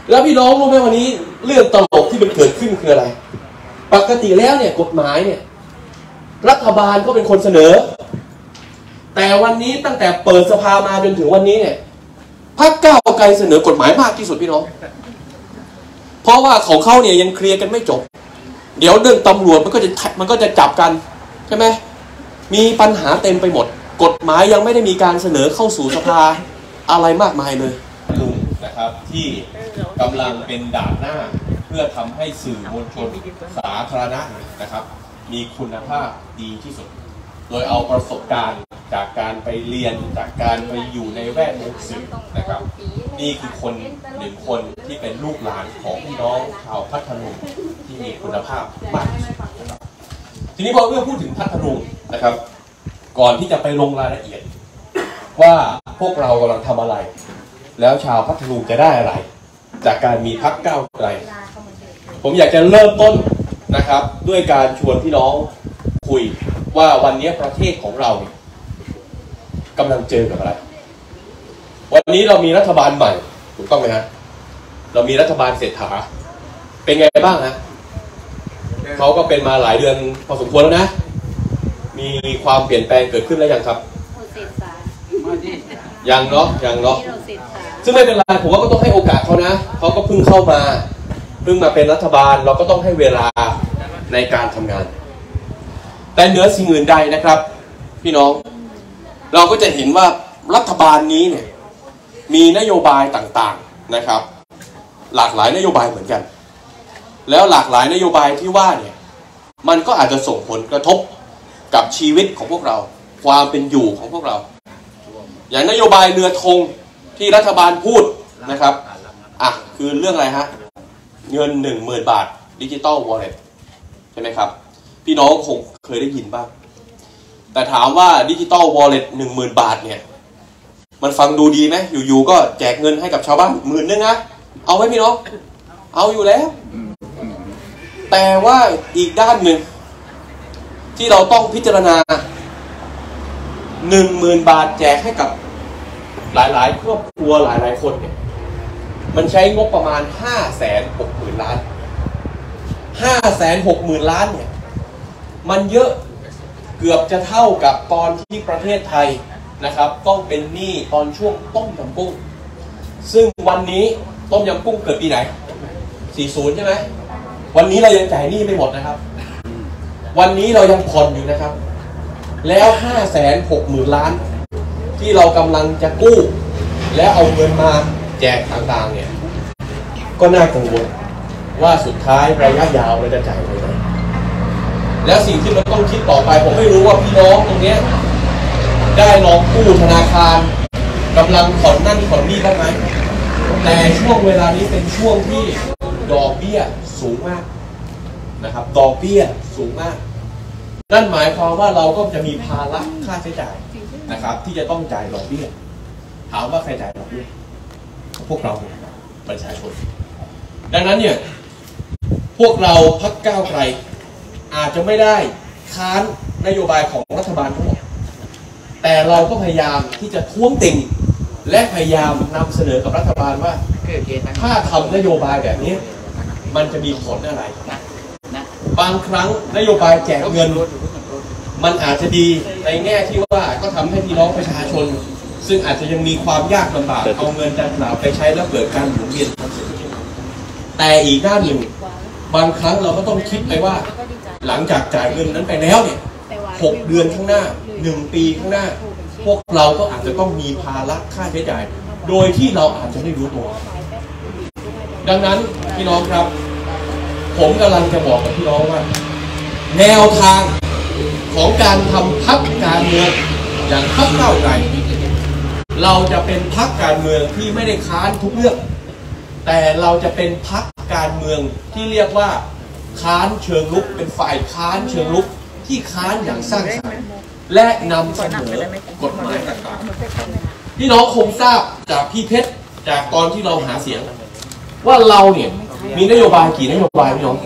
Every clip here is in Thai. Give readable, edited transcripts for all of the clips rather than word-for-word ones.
แล้วพี่น้องรู้ไหมวันนี้เรื่องตลกที่มันเกิดขึ้นคืออะไรปกติแล้วเนี่ยกฎหมายเนี่ยรัฐบาลก็เป็นคนเสนอแต่วันนี้ตั้งแต่เปิดสภามาจนถึงวันนี้เนี่ยพรรคก้าวไกลเสนอกฎหมายมากที่สุดพี่น้องเพราะว่าของเขาเนี่ยยังเคลียร์กันไม่จบเดี๋ยวเรื่องตำรวจมันก็จะจับกันใช่ไหมมีปัญหาเต็มไปหมดกฎหมายยังไม่ได้มีการเสนอเข้าสู่สภาอะไรมากมายเลยลุงนะครับที่กำลังเป็นด่านหน้าเพื่อทำให้สื่อมวลชนสาธารณะนะครับมีคุณภาพดีที่สุดโดยเอาประสบการณ์จากการไปเรียนจากการไปอยู่ในแวดวงสื่อนะครับนี่คือคนหนึ่งคนที่เป็นลูกหลานของพี่น้องชาวพัทลุงที่มีคุณภาพมากที่สุดนะครับทีนี้พอเมื่อพูดถึงพัทลุงนะครับก่อนที่จะไปลงรายละเอียดว่าพวกเรากำลังทำอะไรแล้วชาวพัทลุงจะได้อะไรจากการมีพรรคก้าวไกลผมอยากจะเริ่มต้นนะครับด้วยการชวนพี่น้องคุยว่าวันนี้ประเทศของเรากำลังเจอกับอะไรวันนี้เรามีรัฐบาลใหม่ถูกต้องไหมฮะเรามีรัฐบาลเศรษฐาเป็นไงบ้างฮะเขาก็เป็นมาหลายเดือนพอสมควรแล้วนะมีความเปลี่ยนแปลงเกิดขึ้นแล้วยังครับยังเนาะซึ่งไม่เป็นไรผมว่าก็ต้องให้โอกาสเขานะเขาก็เพิ่งเข้ามาเพิ่งมาเป็นรัฐบาลเราก็ต้องให้เวลาในการทำงานแต่เหนือสิ่งอื่นใดนะครับพี่น้องเราก็จะเห็นว่ารัฐบาลนี้เนี่ยมีนโยบายต่างๆนะครับหลากหลายนโยบายเหมือนกันแล้วหลากหลายนโยบายที่ว่าเนี่ยมันก็อาจจะส่งผลกระทบกับชีวิตของพวกเราความเป็นอยู่ของพวกเราอย่างนโยบายเรือธงที่รัฐบาลพูดนะครับคือเรื่องอะไรฮะเงิน 10,000 บาทดิจิตอลวอลเล็ตใช่ไหมครับพี่น้องคงเคยได้ยินบ้างแต่ถามว่าดิจิตอลวอลเล็ต 10,000 บาทเนี่ยมันฟังดูดีไหมอยู่ๆก็แจกเงินให้กับชาวบ้าน10,000 นึงนะเอาไหมพี่น้องเอาอยู่แล้วแต่ว่าอีกด้านหนึ่งที่เราต้องพิจารณา 10,000 บาทแจกให้กับหลายๆครอบครัวหลายๆคนเนี่ยมันใช้งบประมาณ 560,000 ล้าน 560,000 ล้านเนี่ยมันเยอะเกือบจะเท่ากับตอนที่ประเทศไทยนะครับต้องเป็นหนี้ตอนช่วงต้มยำกุ้งซึ่งวันนี้ต้มยำกุ้งเกิดปีไหน40ใช่ไหมวันนี้เรายังจ่ายหนี้ไม่หมดนะครับวันนี้เรายังผ่อนอยู่นะครับแล้ว 560,000 ล้านที่เรากำลังจะกู้แล้วเอาเงินมาแจกต่างๆเนี่ยก็น่ากังวลว่าสุดท้ายระยะยาวเราจะจ่ายไปไหนแล้วสิ่งที่เราต้องคิดต่อไปผมไม่รู้ว่าพี่น้องตรงนี้ได้ลองกู้ธนาคารกำลังผ่อนนั่นผ่อนนี่บ้างไหมแต่ช่วงเวลานี้เป็นช่วงที่ดอกเบี้ยสูงมากนะครับดอกเบี้ยสูงมากนั่นหมายความว่าเราก็จะมีภาระค่าใช้จ่ายนะครับที่จะต้องจ่ายดอกเบี้ยถามว่าใครจ่ายดอกเบี้ยพวกเราประชาชนดังนั้นเนี่ยพวกเราพรรคก้าวไกลอาจจะไม่ได้ค้านนโยบายของรัฐบาลทั้งหมดแต่เราก็พยายามที่จะท้วงติงและพยายามนำเสนอกับรัฐบาลว่าถ้าทำนโยบายแบบนี้มันจะมีผลอะไรบางครั้งนโยบายแจกเงินมันอาจจะดีในแง่ที่ว่าก็ทำให้พี่น้องประชาชนซึ่งอาจจะยังมีความยากลำบากเอาเงินดังกล่าวไปใช้แล้วเกิดการหมุนเวียนแต่อีกด้านหนึ่งบางครั้งเราก็ต้องคิดไปว่าหลังจากจ่ายเงินนั้นไปแล้วเนี่ย6 เดือนข้างหน้า1 ปีข้างหน้าพวกเราก็อาจจะต้องมีภาระค่าใช้จ่ายโดยที่เราอาจจะไม่รู้ตัวดังนั้นพี่น้องครับผมกำลังจะบอกกับพี่น้องว่าแนวทางของการทำพรรคการเมืองอย่างพรรคก้าวไกลเราจะเป็นพรรคการเมืองที่ไม่ได้ค้านทุกเรื่องแต่เราจะเป็นพรรคการเมืองที่เรียกว่าค้านเชิงรุกเป็นฝ่ายค้านเชิงรุกที่ค้านอย่างสร้างสรรค์และนำเสนอกฎหมายต่างๆพี่น้องคงทราบจากพี่เพชรจากตอนที่เราหาเสียงว่าเราเนี่ยมีนโยบายกี่นโยบายพี่น้อง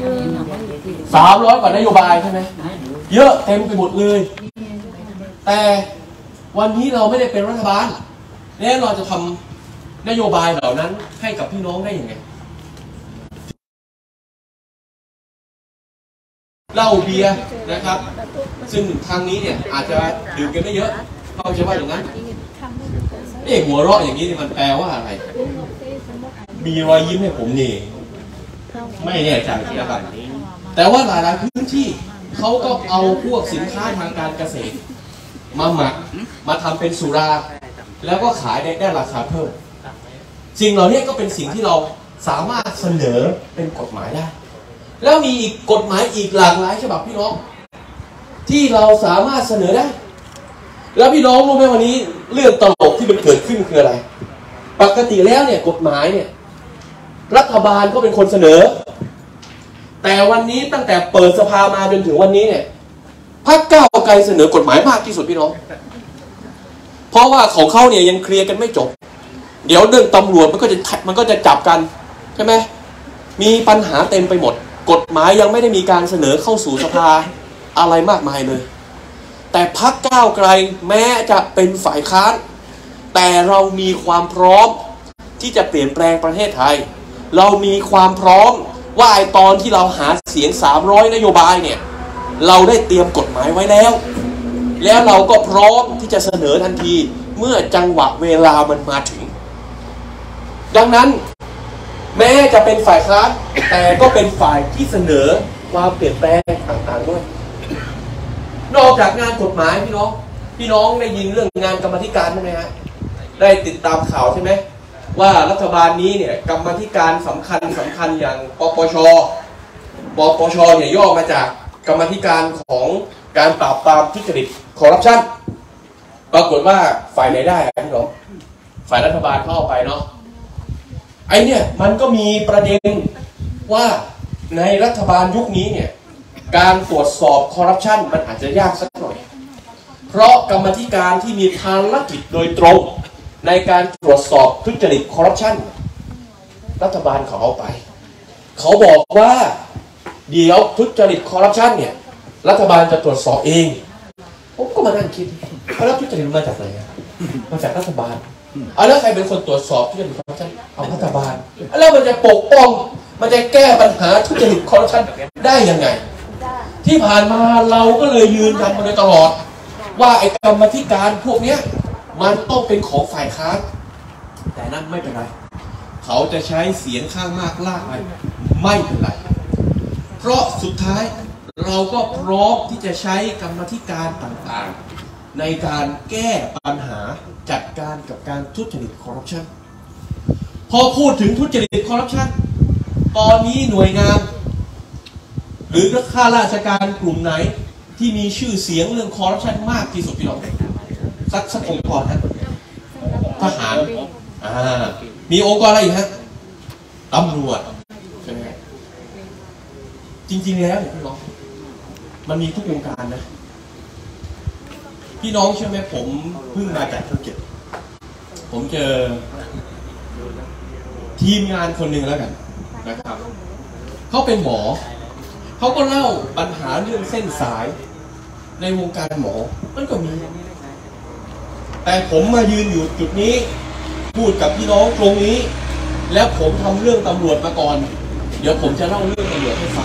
300 กว่านโยบายใช่ไหมเยอะเต็มไปหมดเลยแต่วันนี้เราไม่ได้เป็นรัฐบาลแล้วเราจะทำนโยบายเหล่านั้นให้กับพี่น้องได้ยังไงเหล้าเบียร์นะครับซึ่งทางนี้เนี่ยอาจจะดื่มกันไม่เยอะเขาจะว่าอย่างนั้นหัวเราะอย่างนี้มันแปลว่าอะไรมีรอยยิ้มให้ผมนี่ไม่แน่ใจนะครับแต่ว่าหลายๆพื้นที่เขาก็เอาพวกสินค้าทางการเกษตรมาหมักมาทำเป็นสุราแล้วก็ขายได้ราคาเพิ่มสิ่งเหล่านี้ก็เป็นสิ่งที่เราสามารถเสนอเป็นกฎหมายได้แล้วมีอีกกฎหมายอีกหลากหลายฉบับพี่น้องที่เราสามารถเสนอได้แล้วพี่น้องรู้ไหมวันนี้เรื่องตลกที่มันเกิดขึ้นคืออะไรปกติแล้วเนี่ยกฎหมายเนี่ยรัฐบาลก็เป็นคนเสนอแต่วันนี้ตั้งแต่เปิดสภามาจนถึงวันนี้เนี่ยพรรคก้าวไกลเสนอกฎหมายมากที่สุดพี่น้องเพราะว่าของเขาเนี่ยยังเคลียร์กันไม่จบเดี๋ยวเรื่องตำรวจมันก็จะจับกันใช่ไหมมีปัญหาเต็มไปหมดกฎหมายยังไม่ได้มีการเสนอเข้าสู่สภาอะไรมากมายเลยแต่พรรคก้าวไกลแม้จะเป็นฝ่ายค้านแต่เรามีความพร้อมที่จะเปลี่ยนแปลงประเทศไทยเรามีความพร้อมว่าไอตอนที่เราหาเสียง300นโยบายเนี่ยเราได้เตรียมกฎหมายไว้แล้วเราก็พร้อมที่จะเสนอทันทีเมื่อจังหวะเวลามันมาถึงดังนั้นแม้จะเป็นฝ่ายค้านแต่ก็เป็นฝ่ายที่เสนอความเปลี่ยนแปลงต่างๆด้วยนอกจากงานกฎหมายพี่น้องได้ยินเรื่องงานกรรมธิการใช่ไหมฮะได้ติดตามข่าวใช่ไหมว่ารัฐบาลนี้เนี่ยกรรมธิการสำคัญอย่างปปชเนี่ยย่อมาจากกรรมธิการของการปราบปรามทุจริตคอร์รัปชันปรากฏว่าฝ่ายไหนได้พี่น้องฝ่ายรัฐบาลเข้าไปเนาะไอเนี่ยมันก็มีประเด็นว่าในรัฐบาลยุคนี้เนี่ยการตรวจสอบคอร์รัปชันมันอาจจะยากสักหน่อยเพราะกรรมธิการที่มีภารกิจโดยตรงในการตรวจสอบทุจริตคอร์รัปชันรัฐบาลเขาเอาไปเขาบอกว่าเดี๋ยวทุจริตคอร์รัปชันเนี่ยรัฐบาลจะตรวจสอบเองผมก็มานั่งคิดแล้วทุจริตมาจากไหนมาจากรัฐบาลแล้วใครเป็นคนตรวจสอบทุจริตคอร์รัปชันเอารัฐบาลแล้วมันจะปกป้องมันจะแก้ปัญหาทุจริตคอร์รัปชันได้ยังไงที่ผ่านมาเราก็เลยยืนยันมาโดยตลอดว่าไอ้กรรมธิการพวกเนี้ยมันต้องเป็นของฝ่ายค้านแต่นั่นไม่เป็นไรเขาจะใช้เสียงข้างมากลากไปไม่เป็นไรเพราะสุดท้ายเราก็พร้อมที่จะใช้กรรมธิการต่างๆในการแก้ปัญหาจัดการกับการทุจริตคอร์รัปชันพอพูดถึงทุจริตคอร์รัปชันตอนนี้หน่วยงานหรือข้าราชการกลุ่มไหนที่มีชื่อเสียงเรื่องคอร์รัปชันมากที่สุดพี่น้องสักองค์กรนะทหารมีองค์กรอะไรอีกฮะตำรวจใช่ไหมจริงๆแล้วเนี่ยพี่น้องมันมีทุกวงการนะพี่น้องเชื่อไหมผมเพิ่งมาจากภูเก็ตผมเจอทีมงานคนหนึ่งแล้วกันนะครับเขาเป็นหมอเขาก็เล่าปัญหาเรื่องเส้นสายในวงการหมอมันก็มีแต่ผมมายืนอยู่จุดนี้พูดกับพี่น้องตรงนี้แล้วผมทำเรื่องตำรวจมาก่อนเดี๋ยวผมจะเล่าเรื่องตำรวจให้ฟัง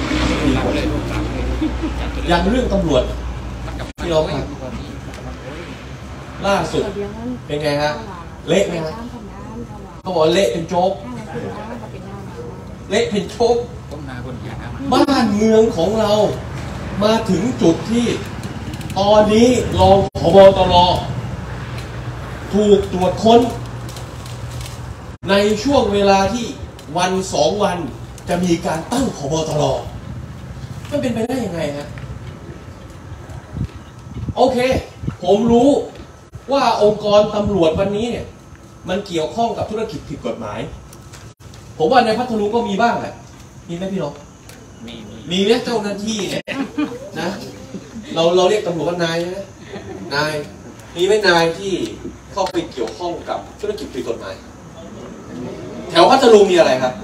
อย่างเรื่องตำรวจพี่น้องครับล่าสุดเป็นไงฮะเละไหมฮะเขาบอกเละเป็นโจ๊กเละเป็นโจ๊กบ้านเมืองของเรามาถึงจุดที่ตอนนี้รองผบ.ตร.ถูกตรวจค้นในช่วงเวลาที่วัน2 วันจะมีการตั้งผบ.ตร.มันเป็นไปได้ยังไงฮะโอเคผมรู้ว่าองค์กรตำรวจวันนี้เนี่ยมันเกี่ยวข้องกับธุรกิจผิดกฎหมายผมว่าในพัทลุงก็มีบ้างแหละมีไหมพี่น้องมีเนี่ยเจ้าหน้าที่เนี่ยนะเราเรียกตำรวจว่านายนะนายมีไหมนายที่เข้าไปเกี่ยวข้องกับธุรกิจผิดกฎหมายแถวพัทลุงมีอะไรครับ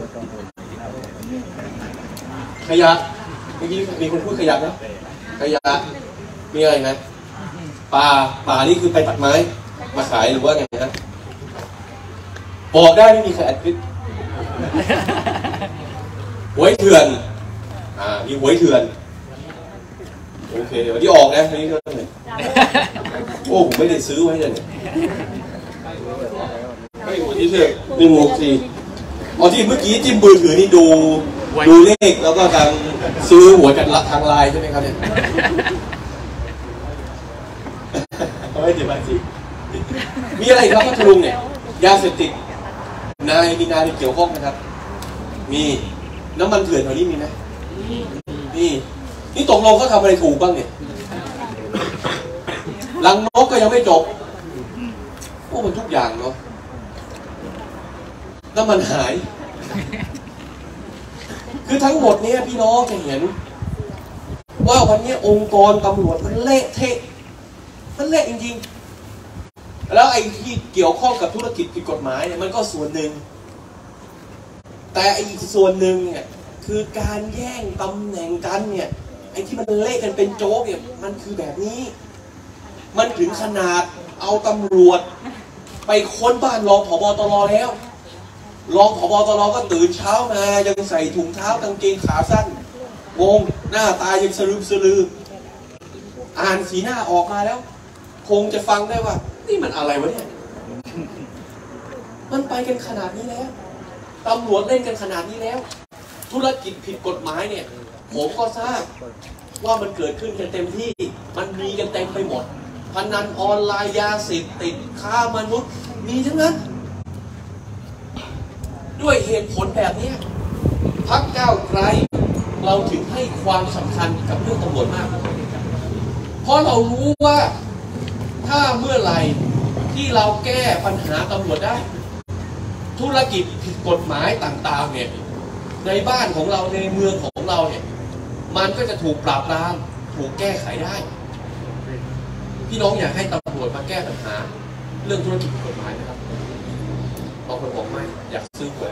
ขยะเมื่อกี้มีคนพูดขยะนะขยะมีอะไรนะป่านี่คือไปตัดไม้มาขายหรือว่าไงนะบอกได้ไม่มีใครอัดคลิปหวยเถื่อนมีหวยเถื่อนโอเควันที่ออกนะวันนี้ก็เลยโอ้ผมไม่ได้ซื้อไว้เลยเนี่ยไม่หมดที่เชื่อ164ที่เมื่อกี้จิ้มมือถือนี่ดูเลขแล้วก็ทางซื้อหวยกันทางไลน์ใช่ไหมครับเนี่ยไม่ถึงวันสิมีอะไรครับพัทลุงเนี่ยยาเสพติดมีนายเกี่ยวข้องนะครับมีน้ำมันเถื่อนแถวนี้มีไหมนี่ตกลงเขาทำอะไรถูกบ้างเนี่ยลังนกก็ยังไม่จบโอ้มันทุกอย่างเนาะน้ำมันหายคือทั้งหมดนี้พี่น้องจะเห็นว่าวันนี้องค์กรตำรวจมันเละเทะมันเละจริงๆแล้วไอ้ที่เกี่ยวข้องกับธุรกิจผิดกฎหมายเนี่ยมันก็ส่วนหนึ่งแต่อีกส่วนหนึ่งเนี่ยคือการแย่งตำแหน่งกันเนี่ยไอ้ที่มันเละกันเป็นโจ๊กเนี่ยมันคือแบบนี้มันถึงขนาดเอาตำรวจไปค้นบ้านรองผบ.ตร.แล้วรองผบ.ตร.ก็ตื่นเช้ามายังใส่ถุงเท้ากางเกงขาสั้นงงหน้าตายังสลืมอ่านสีหน้าออกมาแล้วคงจะฟังได้ว่านี่มันอะไรวะเนี่ยมันไปกันขนาดนี้แล้วตำรวจเล่นกันขนาดนี้แล้วธุรกิจผิดกฎหมายเนี่ยผมก็ทราบว่ามันเกิดขึ้นกันเต็มที่มันมีกันเต็มไปหมดพนันออนไลน์ยาเสพติดค้ามนุษย์มีทั้งนั้นด้วยเหตุผลแบบนี้พรรคก้าวไกลเราถึงให้ความสำคัญกับเรื่องตำรวจมากเพราะเรารู้ว่าถ้าเมื่อไหร่ที่เราแก้ปัญหาตำรวจได้ธุรกิจผิดกฎหมายต่างๆเนี่ยในบ้านของเราในเมืองของเราเนี่ยมันก็จะถูกปราบปรามถูกแก้ไขได้พี่น้องอยากให้ตำรวจมาแก้ปัญหาเรื่องธุรกิจผิดกฎหมายนะครับบางคนบอกไม่อยากซื้อหวย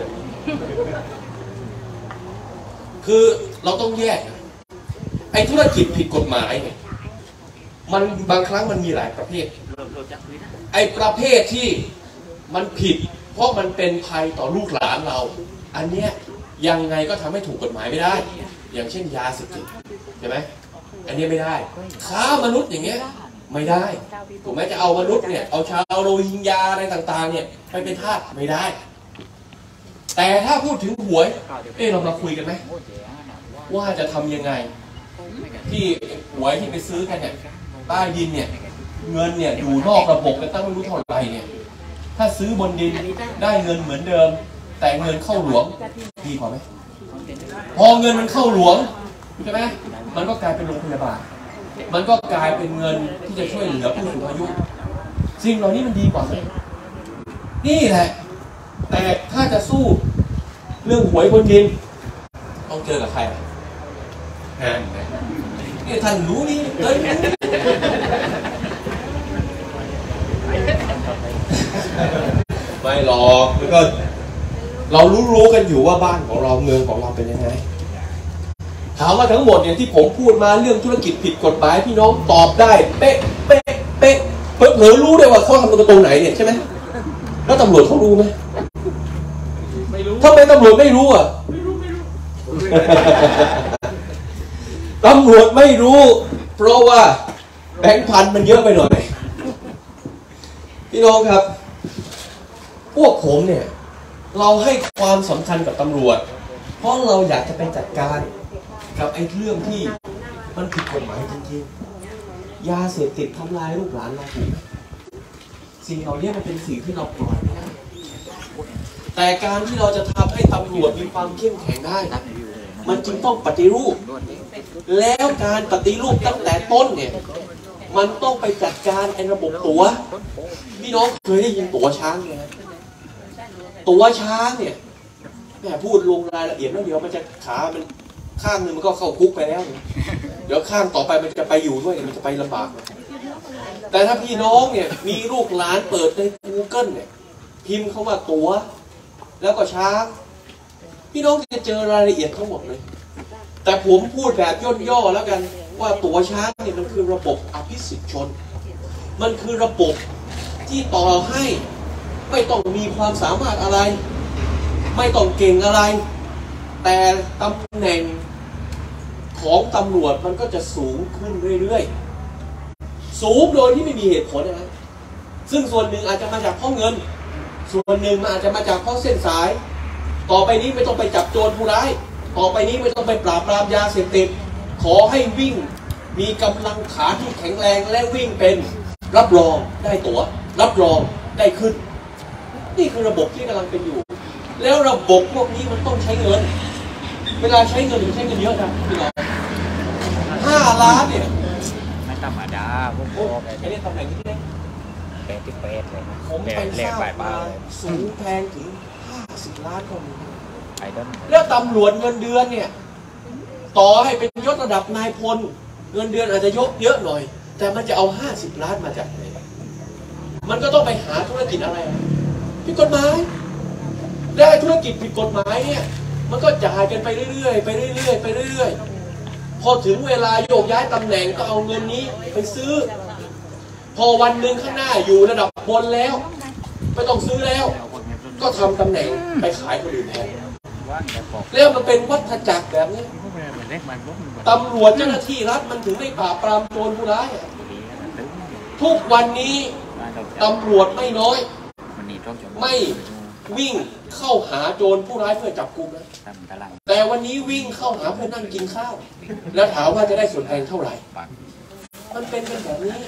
คือเราต้องแยกไอ้ธุรกิจผิดกฎหมายเนี่ยมันบางครั้งมันมีหลายประเภทไอ้ประเภทที่มันผิดเพราะมันเป็นภัยต่อลูกหลานเราอันเนี้ยยังไงก็ทำให้ถูกกฎหมายไม่ได้อย่างเช่นยาเสพติดใช่ไหมอันนี้ไม่ได้ค้ามนุษย์อย่างเงี้ยไม่ได้ถูกไหมจะเอามนุษย์เนี่ยเอาชาวโรฮิงญาอะไรต่างๆเนี่ยไปเป็นทาสไม่ได้แต่ถ้าพูดถึงหวยเรามาคุยกันไหมว่าจะทำยังไงที่หวยที่ไปซื้อกันเนี่ยใต้ดินเนี่ยเงินเนี่ยอยู่นอกระบบกันตั้งไม่รู้เท่าไหร่เนี่ยถ้าซื้อบนดินได้เงินเหมือนเดิมแต่เงินเข้าหลวงดีกว่าไหมพอเงินมันเข้าหลวงใช่ไหมมันก็กลายเป็นโรงพยาบาลมันก็กลายเป็นเงินที่จะช่วยเหลือผู้สูงอายุสิ่งเหล่านี้มันดีกว่าไหมนี่แหละแต่ถ้าจะสู้เรื่องหวยบนดินต้องเจอกับใครนี่ท่านรู้นี่ไม่หรอกแล้วก็เรารู้กันอยู่ว่าบ้านของเราเมืองของเราเป็นยังไงถามว่าทั้งหมดเนี่ยที่ผมพูดมาเรื่องธุรกิจผิดกฎหมายพี่น้องตอบได้เป๊ะเผลอรู้ได้ว่าเขาทำตรงไหนเนี่ยใช่ไหมแล้วตำรวจเขารู้ไหมไม่รู้ทำไมตำรวจไม่รู้อ่ะตำรวจไม่รู้เพราะว่าแบงค์พันมันเยอะไปหน่อยพี่น้องครับพวกผมเนี่ยเราให้ความสำคัญกับตำรวจเพราะเราอยากจะไปจัดการกับไอ้เรื่องที่มันผิดกฎหมายจริงๆยาเสพติดทำลายลูกหลานเราถูกสิ่งเหล่านี้มันเป็นสิ่งที่เราปล่อยไม่ได้แต่การที่เราจะทำให้ตำรวจมีความเข้มแข็งได้มันจึงต้องปฏิรูปแล้วการปฏิรูปตั้งแต่ต้นเนี่ยมันต้องไปจัดการไอ้ระบบตั๋วพี่น้องเคยได้ยินตั๋วช้างไหมตั๋วช้างเนี่ยแม่พูดลงรายละเอียดแล้วเดี๋ยวมันจะขามันข้างนึงมันก็เข้าคุกไปแล้วเดี๋ยวข้างต่อไปมันจะไปอยู่ด้วยมันจะไปลำบากแต่ถ้าพี่น้องเนี่ยมีลูกหลานเปิดใน Google เนี่ยพิมพ์เข้ามาตั๋วแล้วก็ช้างพี่น้องจะเจอรายละเอียดทั้งหมดเลยแต่ผมพูดแบบย่อๆแล้วกันว่าตั๋วช้างเนี่ยมันคือระบบอภิสิทธิชนมันคือระบบที่ต่อให้ไม่ต้องมีความสามารถอะไรไม่ต้องเก่งอะไรแต่ตำแหน่งของตำรวจมันก็จะสูงขึ้นเรื่อยๆสูงโดยที่ไม่มีเหตุผลนะซึ่งส่วนหนึ่งอาจจะมาจากเพราะเงินส่วนหนึ่งมันอาจจะมาจากเพราะเส้นสายต่อไปนี้ไม่ต้องไปจับโจรผู้ร้ายต่อไปนี้ไม่ต้องไปปราบปรามยาเสพติดขอให้วิ่งมีกำลังขาที่แข็งแรงและวิ่งเป็นรับรองได้ตั๋วรับรองได้ขึ้นนี่คือระบบที่กำลังเป็นอยู่แล้วระบบพวกนี้มันต้องใช้เงินเวลาใช้เงินมันใช้เงินเยอะนะพี่น้อง5 ล้านเนี่ยไม่ธรรมดาพวกไอ้นี่ตำแหน่งที่ไหน 88เลยนะผมไปทราบมาสูงแพงถึง50 ล้านก็มีแล้วตำรวจเงินเดือนเนี่ยต่อให้เป็นยศระดับนายพลเงินเดือนอาจจะยกเยอะหน่อยแต่มันจะเอา50 ล้านมาจากไหนมันก็ต้องไปหาธุรกิจอะไรผิดกฎหมายและธุรกิจผิดกฎหมายเนี่ยมันก็จ่ายกันไปเรื่อยๆไปเรื่อยๆไปเรื่อยๆพอถึงเวลาโยกย้ายตำแหน่งก็เอาเงินนี้ไปซื้อพอวันหนึ่งข้างหน้าอยู่ระดับบนแล้วไม่ต้องซื้อแล้วก็ทำตำแหน่งไปขายคนอื่นแทนแล้วมันเป็นวัฏจักรแบบนี้ตำรวจเจ้าหน้าที่รัฐมันถึงได้ปราบปรามโจรผู้ร้ายทุกวันนี้ตำรวจไม่น้อยไม่วิ่งเข้าหาโจรผู้ร้ายเพื่อจับกุมนะแต่วันนี้วิ่งเข้าหาเพื่อนั่งกินข้าวแล้วถามว่าจะได้ส่วนแบ่งเท่าไหร่มันเป็นกันแบบนี้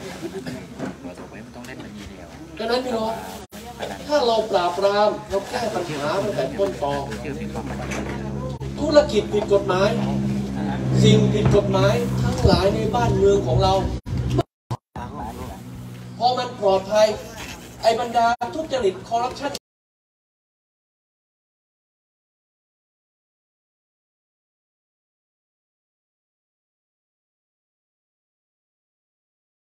ดังนั้นพี่น้องถ้าเราปราบปรามเราแก้ปัญหาตั้งแต่ต้นตอธุรกิจผิดกฎหมายสิ่งผิดกฎหมายทั้งหลายในบ้านเมืองของเราพอมันปลอดภัยไอ้บรรดาทุจริตคอร์รัปชัน